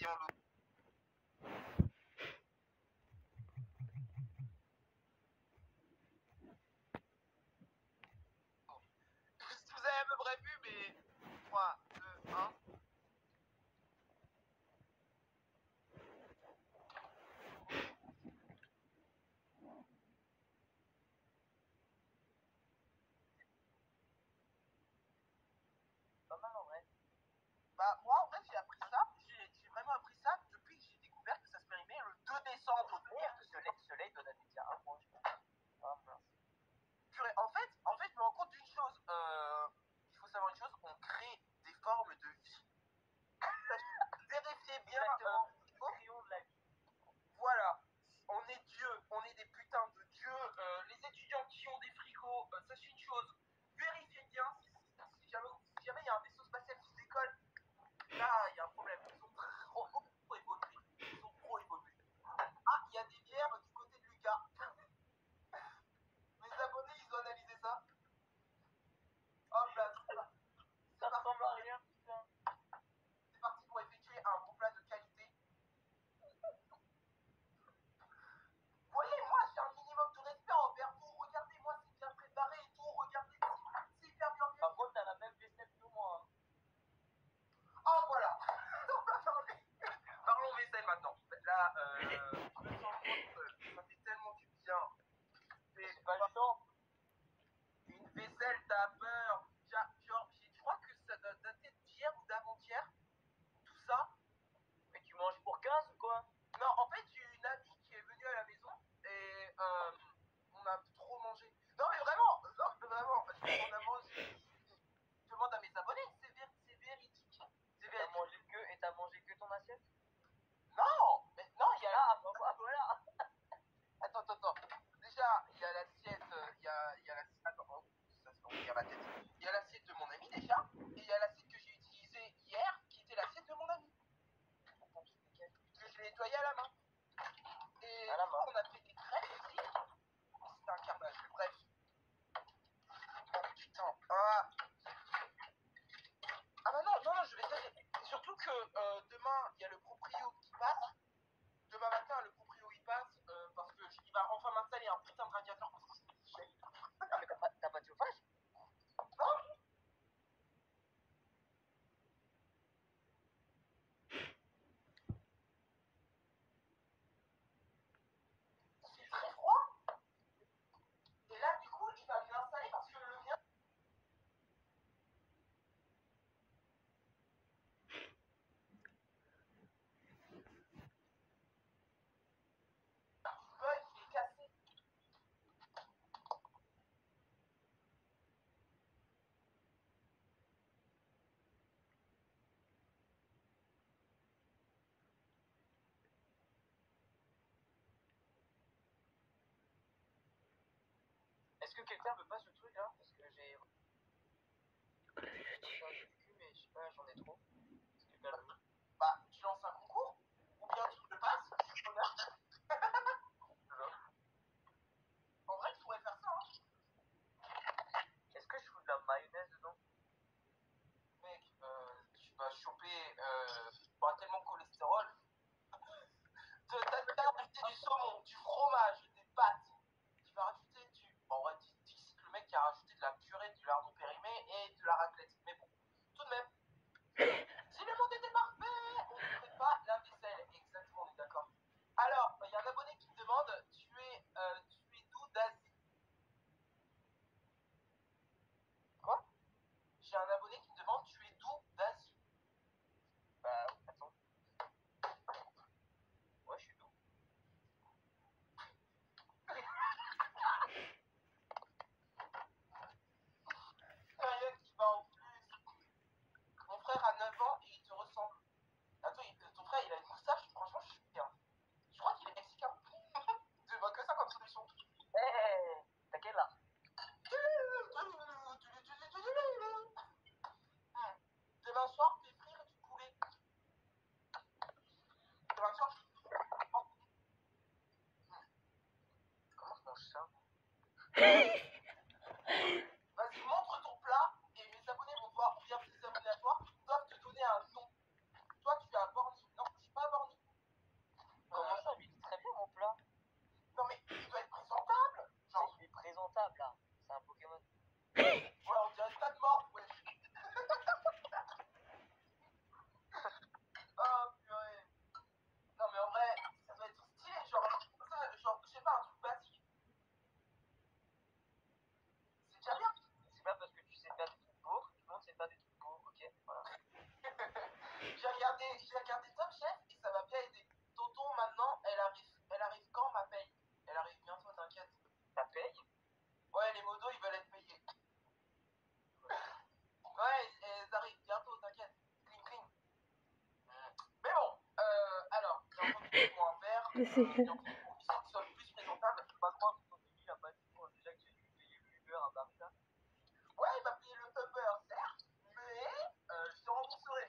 quelqu'un d'autre. Vous avez à peu près vu, mais 3, 2, 1. Pas mal en vrai. Bah, moi, en vrai, j'ai appris ça. J'ai vraiment appris ça depuis que j'ai découvert que ça se périmait le 2 décembre. Soleil donne déjà un point, je pense. Ah mince. Purée, en fait, je me rends compte d'une chose. Il faut savoir une chose, on crée des formes de vie. Vérifiez bien. Exactement. Créons de la vie. Voilà. On est Dieu, on est des putains de dieux. Les étudiants qui ont des frigos, sachez une chose. Vérifiez bien si jamais il y a un vaisseau spatial qui décolle. Là, il y a un problème. Ils sont trop évolués. Ils sont trop évolués. Ah, il y a des bières du côté de Lucas. Mes abonnés, ils ont analysé ça. Hop là, Ça ressemble à rien, putain. c'est parti pour effectuer un bon plat de qualité. Vous voyez, moi, j'ai un minimum de respect envers vous. Regardez, moi, c'est bien préparé et tout. Regardez, c'est hyper bien fait. Par contre, t'as la même vaisselle que moi. Oh, voilà. On va parler. Parlons vaisselle maintenant. Là, je me sens ça fait tellement du bien. C'est pas le temps. Une vaisselle d'abord. Genre, je crois que ça doit dater d'hier ou d'avant-hier. Tout ça. Mais tu manges pour 15 ou quoi? Non, en fait, j'ai une amie qui est venue à la maison et on a trop mangé. Non, mais vraiment, on a mangé. Je demande à mes abonnés, c'est véridique. C'est véridique. T'as mangé que ton assiette? Non, mais non, il y a. Ah, bah voilà. Attends. Déjà, il y a l'assiette. Il y a l'assiette. Attends, oh, ça se fait la tête. Il y a l'assiette de mon ami déjà. Et il y a l'assiette que j'ai utilisée hier, qui était l'assiette de mon ami. Que je l'ai nettoyée à la main. Et À la main. on a fait des crêpes aussi. C'était un carnage. Bref. Oh putain. Ah bah non, je vais dire. Surtout que demain, il y a le proprio qui passe. Demain matin, le proprio il passe parce qu'il va enfin m'installer un putain de radiateur. Ah, mais t'as pas de chauffage? Non. C'est très froid. Et là, du coup, il va me l'installer parce que le mien. Il est cassé. Est-ce que quelqu'un veut pas ce truc là? Parce que j'ai. Mais je sais pas, j'en ai trop. Est-ce que quelqu'un le veut? Bah, tu lances un concours ou bien tu le passes. En vrai, tu pourrais faire ça. Hein. Est-ce que je fous de la mayonnaise dedans? Mec, tu vas choper. Tu auras tellement de cholestérol. T'as rajouté du saumon, du fromage, des pâtes. Tu vas rajouter du. Bon, ouais, dis que le mec qui a rajouté de la purée, du lardon périmé et de la raclette. Mais bon, tout de même. Si le monde était parfait, on ne ferait pas la vaisselle. Exactement, on est d'accord. Alors, il y a un abonné qui me demande tu es d'où d'Asie? Quoi? J'ai un abonné qui me demande tu es d'où d'Asie? Bah, attends. Ouais, je suis d'où? Période qui va en plus. Mon frère a 9 ans et il te ressemble. Attends, ton frère il a une moustache, franchement je suis bien. Je crois qu'il est mexicain. Tu vois que ça comme solution. Hé, t'as quel âge? Demain soir, fais frire du poulet. Demain soir, Comment je mange ça? vas-y, montre ton plat et mes abonnés vont voir, ou bien tes abonnés à toi doivent te donner un nom. Toi, tu as Borny. Non, je suis pas Histoire qu'ils soient plus présentables. Je peux pas croire que ton début il a pas dit bon, déjà que j'ai payé le Uber à Barca. Ouais, il m'a payé le Uber, certes, mais je te rembourserai.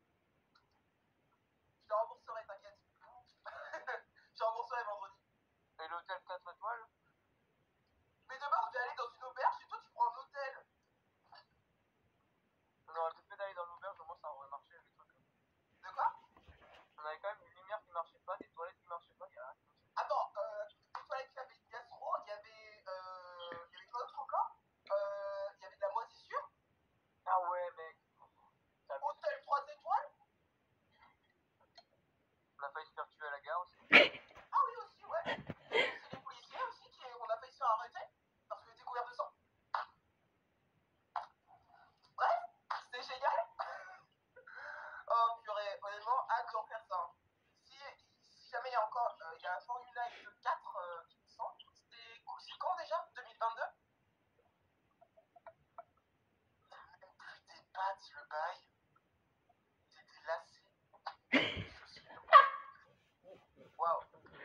Je te rembourserai, t'inquiète. Je te rembourserai vendredi. Et l'hôtel 4 étoiles? Mais demain, on devait aller dans une auberge et toi, tu prends un hôtel. Non, le fait d'aller dans l'auberge, au moins ça aurait marché avec toi. De quoi? On avait quand même une lumière qui marchait pas, des toilettes qui marchaient pas, il y a rien qui marchait. Attends, les toilettes, il y avait une gastro, il y avait quoi d'autre encore? Il y avait de la moisissure. Ah ouais, mec. Hôtel 3 étoiles. On a failli se faire tuer à la gare aussi. Ah oui, aussi, ouais. C'est les policiers aussi on a failli se faire arrêter parce qu'on était couvert de sang. Bref, c'était génial. Oh purée, honnêtement, hâte de refaire ça. Si jamais il y a encore il y a un Formula F4 qui me semble. C'est quand déjà? 2022? Même plus des pattes le bail. C'était lassé. Waouh.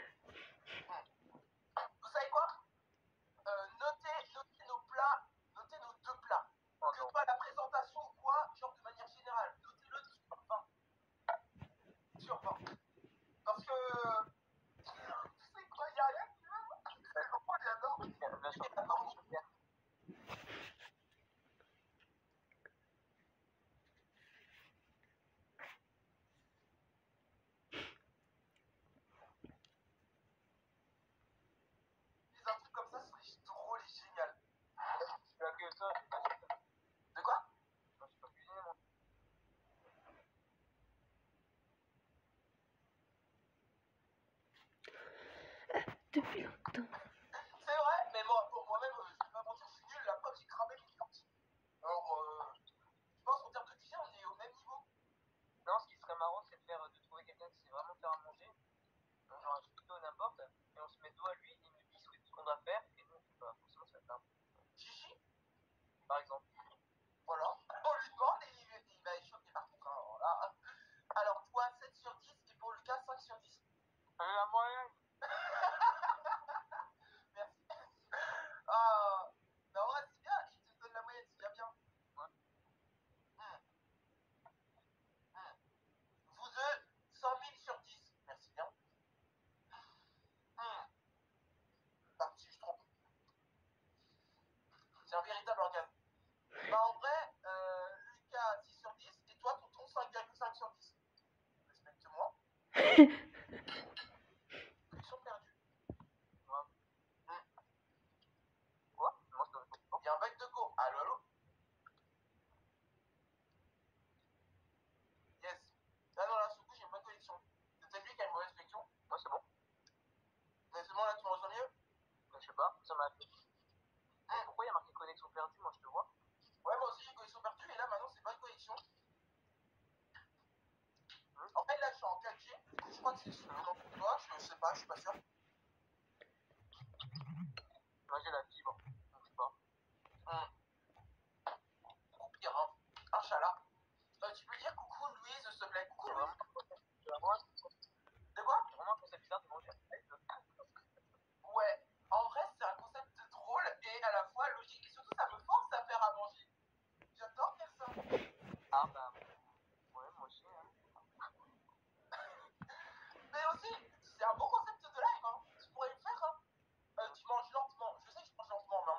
Vous savez quoi? Notez nos plats, notez nos deux plats. Oh Que non. pas la présentation ou quoi, genre de manière générale. Notez-le sur 20. Sur 20. Parce que. C'est quoi, il y a rien qui va? J'adore. Bien sûr. Un truc comme ça serait drôle et génial. Je suis que toi, De quoi? je suis pas cuisiner moi. Depuis longtemps. C'est vrai, mais moi, pour moi-même, je vais pas mentir, je suis nul. La preuve, j'ai cramé mes sorties. Alors, je pense qu'en termes de cuisine, on est au même niveau. Non, ce qui serait marrant, c'est de trouver quelqu'un qui sait vraiment faire à manger. Genre un tuto n'importe, et on se met dos à lui, il nous dit ce qu'on doit faire, et nous on fait pas. Forcément, ça va faire. Chichi, Par exemple. voilà. On lui demande et il va échapper par contre. Alors, toi, 7 sur 10 et pour Lucas, 5 sur 10. La moyenne. Merci. Ah, bah ouais, c'est bien, il te donne la moyenne, c'est bien. Ouais. Vous deux, 100 000 sur 10. Merci bien. Parti, je trompe. C'est un véritable organe. Bah en vrai, Lucas 6 sur 10 et toi ton 5,5 sur 10. Respecte-moi. Ils sont perdus. Quoi? Moi, je dois répondre. Il y a un bug de go. Allô, allô? Yes. Là dans la soucouche, j'ai une bonne connexion. C'est peut-être lui qui a une mauvaise connexion. Moi, c'est bon. Mais c'est bon, là tu me reçois mieux? Je sais pas, ça m'a fait. Pourquoi il y a marqué connexion perdue? Moi, je te vois. Ouais, moi aussi j'ai une connexion perdue et là maintenant c'est bonne connexion. En fait, là je suis en 4G. Du coup, je crois que c'est celui pour toi. Je sais pas, je suis pas sûr. Moi, j'ai la fibre. Donc, je sais pas. Pire, hein. Inch'Allah. Tu peux dire coucou Louise, s'il te plaît. Coucou Louise. De quoi? C'est vraiment un concept bizarre de manger. Ouais, en vrai, c'est un concept drôle et à la fois logique. Et surtout, ça me force à faire à manger. J'adore faire ça. Ah, bah. Ouais, moi aussi. Hein. Mais aussi, c'est un bon concept de live. Hein. Tu pourrais le faire. Hein. Tu manges lentement. Je sais que je mange lentement, mais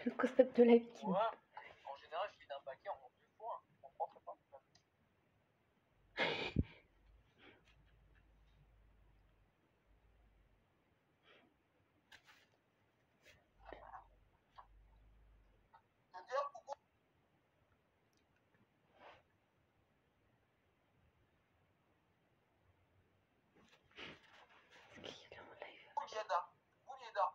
Le concept de la victime. Ouais. En général, je vide un paquet en 2 fois. En 3 fois pas. D'ailleurs, coucou. Yeda. Yeda.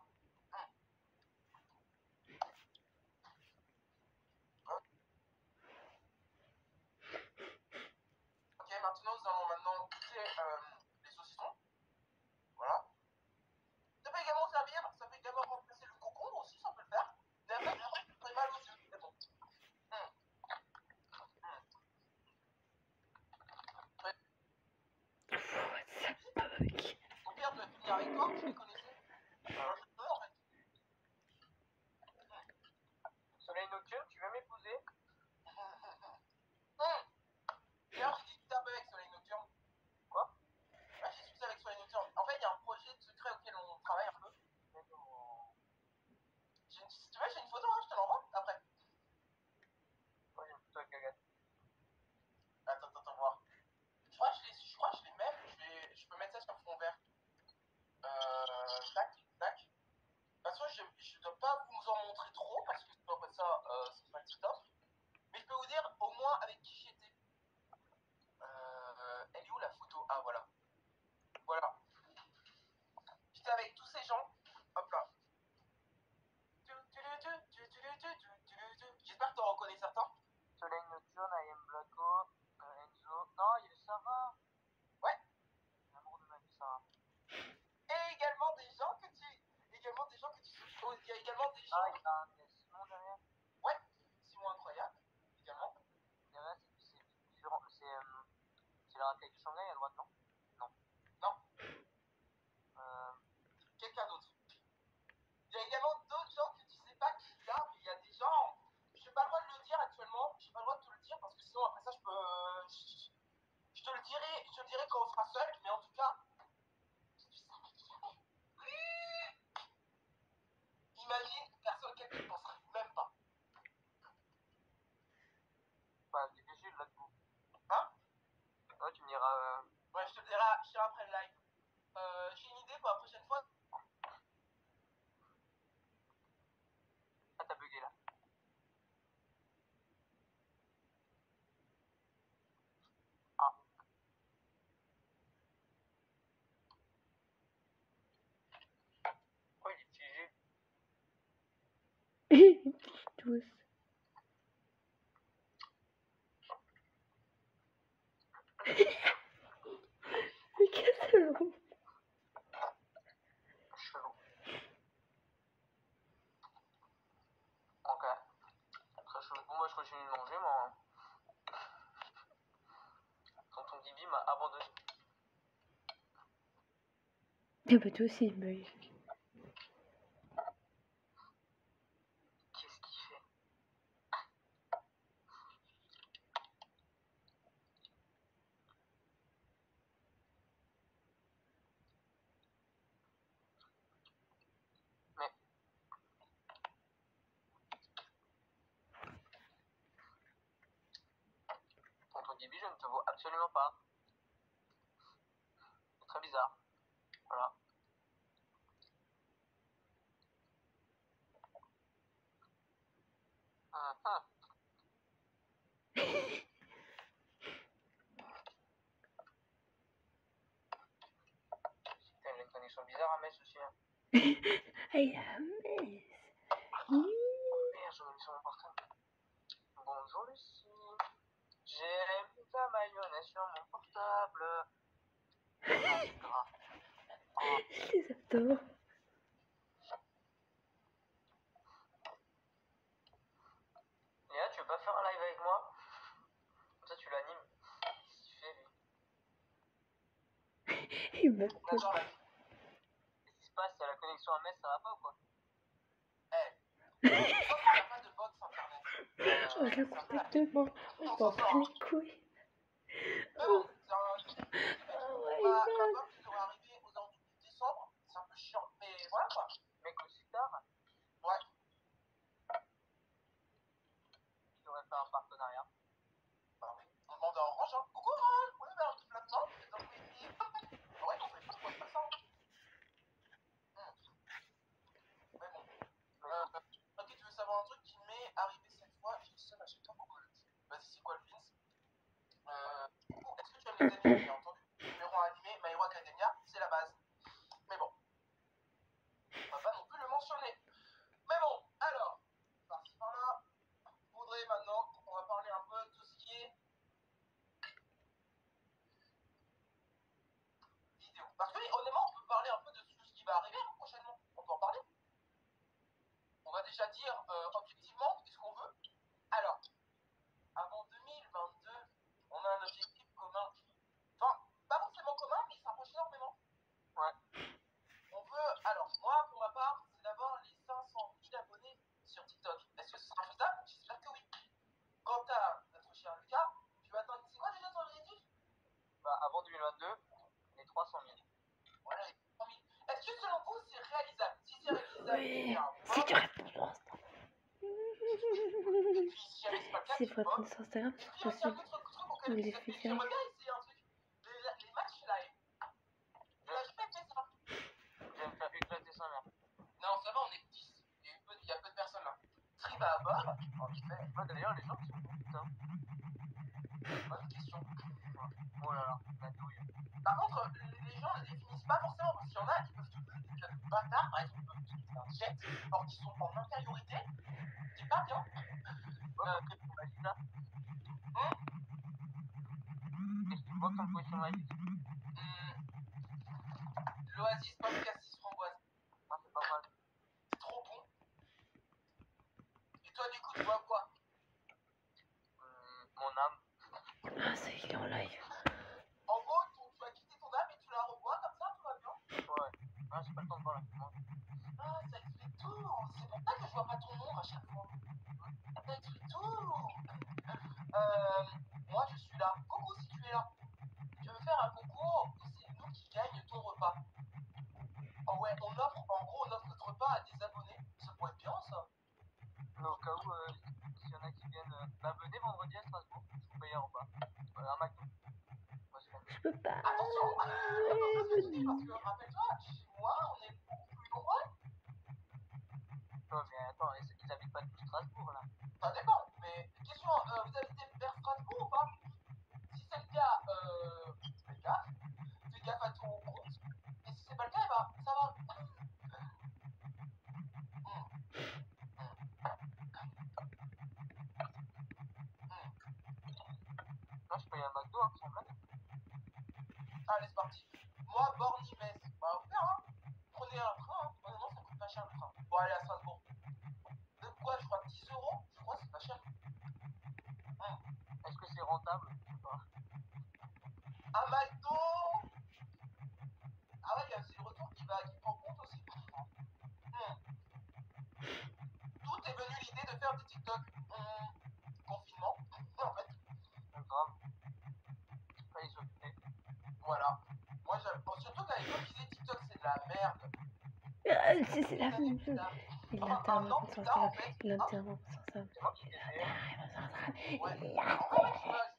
Ok, maintenant nous allons maintenant goûter les saucissons. Voilà. Ça peut également servir, ça peut également remplacer le concombre aussi, ça peut le faire. D'ailleurs, ça fait mal aux yeux, mais bon. Ça bug. Au pire de finir avec toi, je les connaissais. Je peux en fait. Soleil nocturne, tu veux m'épouser? D'ailleurs, j'ai discuté un peu avec Soleil Nocturne. Quoi? Bah, j'ai discuté avec Soleil Nocturne. En fait, il y a un projet secret auquel on travaille un peu. Si tu veux, j'ai une photo, hein, je te l'envoie après. Moi, j'ai une photo avec Agathe. Attends, voir. Je crois que je l'ai même. Je peux mettre ça sur fond vert. Tac. De toute façon, je ne dois pas vous en montrer trop parce que sinon, après ça, c'est pas top. Mais je peux vous dire au moins avec qui j'étais. Elle est où la photo? Ah, voilà. Voilà. J'étais avec tous ces gens. Hop là. J'espère que tu en reconnais certains. Soleil nocturne, I am Blacko, Enzo. Non, il y a Sarah. Ouais. L'amour de ma vie, Sarah. Et également des gens que tu. Il y a également des gens. Ah, il y a Simon derrière. Ouais. Simon incroyable. Également. Derrière, c'est la racaille de Shanghai à droite, non? Non. Quelqu'un d'autre. Il y a également d'autres gens que tu sais pas qui il y a, mais il y a des gens. Je n'ai pas le droit de le dire actuellement. Je n'ai pas le droit de te le dire parce que sinon après ça je peux. Je te le dirai quand on sera seul, mais en tout cas. Imagine une personne auquel tu ne penserais même pas. Bah, difficile là, du coup. Hein? Ouais, tu me diras. Ouais, je te le dirai après le live. J'ai une idée pour la prochaine fois. Ah, t'as bugué là. Ah. Pourquoi il est figé? Tous. Mais qu'est-ce que l'on... Chelou. Ok. Très chelou. Bon, moi je continue de manger, moi. Tonton Gibi m'a abandonné. Ah bah toi aussi, bah... Qu'est-ce qu'il fait? Mais... Tonton Gibi, je ne te vois absolument pas. C'est très bizarre. Voilà. Putain, j'ai une connexion bizarre à Metz aussi. Hein. Aïe, ah, mais... Merde, j'en ai mis sur mon portable. Bonjour Lucie. J'ai mis ta mayonnaise sur mon portable. Non, c'est grave. Oh. Je les adore. Léa, tu veux pas faire un live avec moi? Comme ça, tu l'animes. Qu'est-ce qu'il fait, lui? Il m'a D'accord, la vie. Qu'est-ce qui se passe? La connexion à Metz, ça va pas ou quoi? Il n'y a pas de box internet. Je regarde complètement. Je m'en bats les couilles. Mais bon, c'est un. Ah ouais, La box qui devrait arriver aux alentours de décembre. C'est un peu chiant, mais voilà quoi. Mec, aussi tard? Ouais. va déjà dire objectivement ce qu'on veut. Alors, avant 2022, on a un objectif commun. Enfin, pas forcément commun, mais il s'approche énormément. Ouais. On veut, alors, moi, pour ma part, c'est d'avoir les 500 000 abonnés sur TikTok. Est-ce que ce sera faisable? J'espère que oui. Quant à notre cher Lucas, tu vas atteindre, c'est quoi déjà ton objectif? Bah, avant 2022, les 300 000. Voilà, les 300 000. Est-ce que selon vous, c'est réalisable? Si c'est réalisable, Oui, c'est si tu réponds pour l'instant. puis si jamais c'est pas le cas, Si tu faut vois. répondre sur Instagram, c'est Et puis aussi un possible. autre truc auquel Mais les j'aimerais figures. bien essayer un truc. Les matchs live. Il a jamais fait ça. Je vais me faire éclater sa mère. Non, ça va, on est 10. Il y a peu de personnes là. Triba à bord, en effet. Bah, d'ailleurs, les gens qui sont putain. Bonne question. Oh là là, la douille. Par contre, les gens ne définissent pas forcément parce qu'il y en a qui peuvent te donner des cadeaux bâtards, par exemple, ils peuvent te donner un jet alors qu'ils sont en infériorité. C'est pas bien. Qu'est-ce que tu m'as dit là? Qu'est-ce que tu vois comme potion magique? L'Oasis Pain Cassis Framboise. Ah, c'est pas mal. C'est trop bon. Et toi, du coup, tu vois quoi? Mon âme. Ah, ça, il est en live. En gros, tu vas quitter ton âme et tu la revois comme ça, tout va bien. Ouais. Ah, j'ai pas le temps de voir là. Ah, ça explique tout. C'est pour ça que je vois pas ton nom à chaque fois. Ça explique tout. Moi, je suis là. Coucou si tu es là. Je veux faire un concours où c'est nous qui gagnent ton repas. Oh ouais, on offre notre repas à des abonnés. Ça pourrait être bien, ça. Mais au cas où, s'il y en a qui viennent, bah, venez vendredi à Strasbourg. Je vous paye un repas. Un McDo. Je peux pas. Attention, attention ce que tu dis, parce que rappelle-toi, chez moi, on est beaucoup plus nombreux. Non, mais attends, ils habitent pas tout Strasbourg là. Ça dépend, mais question, vous habitez vers Strasbourg ou pas? Si c'est le cas, fais gaffe à ton compte. Et si c'est pas le cas, eh ben, ça va. Moi, je paye un McDo, hein, sans blague. Allez, c'est parti. Moi, Borny-Metz. Bah, on fait, hein. Prenez un train, hein. Honnêtement, ça coûte pas cher le train. Bon, allez à Strasbourg. De quoi, je crois 10 euros? Je crois que c'est pas cher. Est-ce que c'est rentable? Je sais pas. Un McDo. Ah ouais, il y a aussi le retour qui prend compte aussi. Tout est venu l'idée de faire des TikTok. Confinement, en fait. C'est grave. Fallait s'occuper. Voilà. Moi, surtout qu'à l'époque, je disais TikTok, c'est de la merde. C'est la même chose. Il a interrompu sur Instagram. Il a interrompu sur Instagram. C'est moi qui t'ai fait. Il a interrompu sur Instagram. Ouais. Il a En fait,